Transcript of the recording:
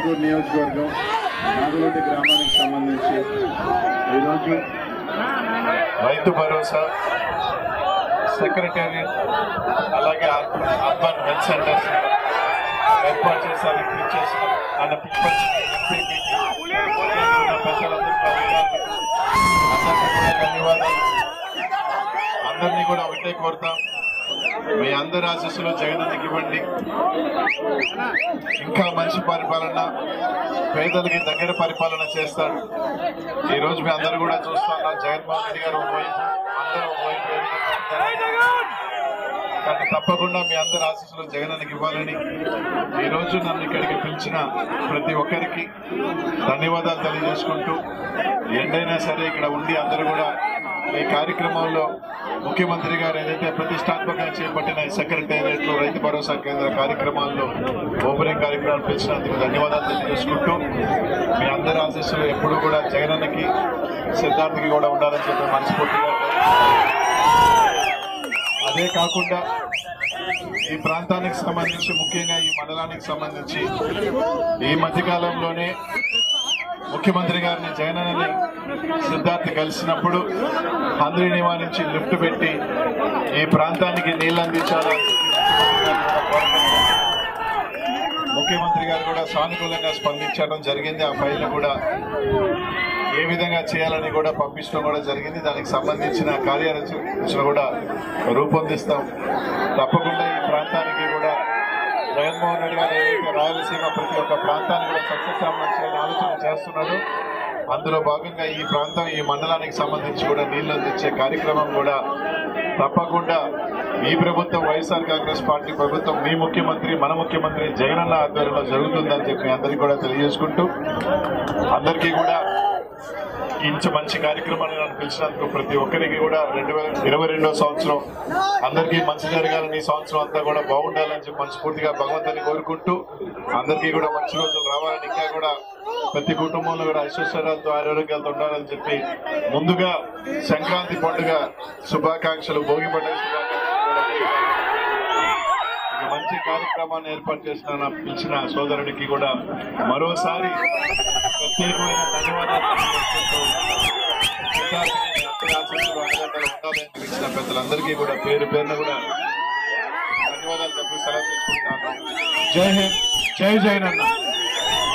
ఆత్మకూరు నియోజకవర్గం నాగులూటి గ్రామానికి సంబంధించి ఈరోజు రైతు భరోసా సెక్రటేరియట్ అలాగే అర్బన్ హెల్త్ సెంటర్స్ ఏర్పాటు చేశారు. ధన్యవాదాలు. అందరినీ కూడా ఒకటే కోరుతాం, మీ అందరి ఆశీస్సులు జగనన్నకి ఇవ్వండి. ఇంకా మంచి పరిపాలన, పేదలకి దగ్గర పరిపాలన చేస్తాడు. ఈ రోజు మీ అందరూ కూడా చూస్తున్నారు, జగన్మోహన్ రెడ్డి గారు ఒకవైపు, అందరూ ఒకవైపు. కానీ తప్పకుండా మీ అందరి ఆశీస్సులు జగనన్నకి ఇవ్వాలని ఈ రోజు నన్ను ఇక్కడికి పిలిచిన ప్రతి ఒక్కరికి ధన్యవాదాలు తెలియజేసుకుంటూ, ఎండైనా సరే ఇక్కడ ఉండి అందరూ కూడా ఈ కార్యక్రమంలో ముఖ్యమంత్రి గారు ఏదైతే ప్రతిష్టాత్మకంగా చేపట్టిన ఈ సెక్రటేరియట్ లో రైతు భరోసా కేంద్ర కార్యక్రమాల్లో ఓపెనింగ్ కార్యక్రమాలు పిలిచినందుకు ధన్యవాదాలు తెలియజేసుకుంటూ, మీ అందరి ఆశీస్సులు ఎప్పుడు కూడా జగనన్నకి సిద్ధార్థకి కూడా ఉండాలని చెప్పి మనస్ఫూర్తిగా. అదే కాకుండా ఈ ప్రాంతానికి సంబంధించి, ముఖ్యంగా ఈ మండలానికి సంబంధించి ఈ మధ్యకాలంలోనే ముఖ్యమంత్రి గారిని జగనన్నని సిద్ధార్థ కలిసినప్పుడు అందరి నివారించి లిఫ్ట్ పెట్టి ఈ ప్రాంతానికి నీళ్లు అందించాలని ముఖ్యమంత్రి గారు కూడా సానుకూలంగా స్పందించడం జరిగింది. ఆ ఫైల్ కూడా ఏ విధంగా చేయాలని కూడా పంపించడం కూడా జరిగింది. దానికి సంబంధించిన కార్యాచరణ కూడా రూపొందిస్తాం. తప్పకుండా ఈ ప్రాంతానికి కూడా జగన్మోహన్ రెడ్డి గారు ఏదైతే రాయలసీమ ప్రతి ఒక్క ప్రాంతాన్ని కూడా సస్యశ్యామలం చేయాలని ఆలోచన చేస్తున్నాడు. అందులో భాగంగా ఈ ప్రాంతం, ఈ మండలానికి సంబంధించి కూడా నీళ్లు అందించే కార్యక్రమం కూడా తప్పకుండా ఈ ప్రభుత్వం, వైఎస్ఆర్ కాంగ్రెస్ పార్టీ ప్రభుత్వం, మీ ముఖ్యమంత్రి, మన ముఖ్యమంత్రి జగనన్న ఆధ్వర్యంలో జరుగుతుందని చెప్పి అందరికీ కూడా తెలియజేసుకుంటూ, అందరికీ కూడా ఇంత మంచి కార్యక్రమాన్ని నన్ను పిలిచినందుకు ప్రతి ఒక్కరికి కూడా 2022వ సంవత్సరం అందరికీ మంచి జరగాలని, ఈ సంవత్సరం అంతా కూడా బాగుండాలని చెప్పి మనస్ఫూర్తిగా భగవంతుని కోరుకుంటూ, అందరికీ కూడా మంచి రోజులు రావాలని, ఇంకా కూడా ప్రతి కుటుంబంలో కూడా ఐశ్వర్యాలతో ఆరోగ్యాలతో ఉండాలని చెప్పి ముందుగా సంక్రాంతి పండుగ శుభాకాంక్షలు, భోగి పండుగ శుభాకాంక్షలు. మంచి కార్యక్రమాన్ని ఏర్పాటు చేసిన పిలిచిన సోదరుడికి కూడా మరోసారి ప్రత్యేకమైన ధన్యవాదాలు తెలియజేసుకుంటూ, పిలిచిన పెద్దలందరికీ కూడా పేరు పేరున కూడా ధన్యవాదాలు చెప్పి సెలవు తీసుకుంటాను. జై హింద్, జై జగనన్న.